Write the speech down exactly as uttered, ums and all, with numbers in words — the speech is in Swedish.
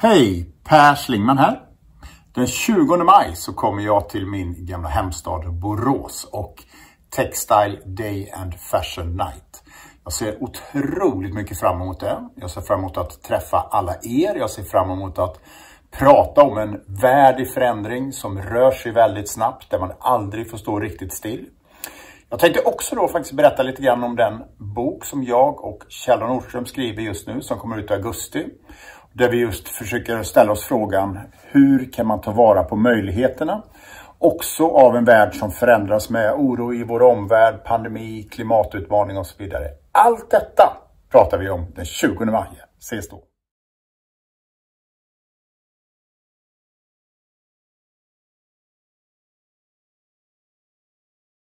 Hej, Per Schlingmann här. Den tjugonde maj så kommer jag till min gamla hemstad Borås och Textile Day and Fashion Night. Jag ser otroligt mycket fram emot det. Jag ser fram emot att träffa alla er. Jag ser fram emot att prata om en värld i förändring som rör sig väldigt snabbt, där man aldrig får stå riktigt still. Jag tänkte också då faktiskt berätta lite grann om den bok som jag och Kjell Nordström skriver just nu, som kommer ut i augusti. Där vi just försöker ställa oss frågan, hur kan man ta vara på möjligheterna? Också av en värld som förändras med oro i vår omvärld, pandemi, klimatutmaning och så vidare. Allt detta pratar vi om den tjugonde maj. Ses då!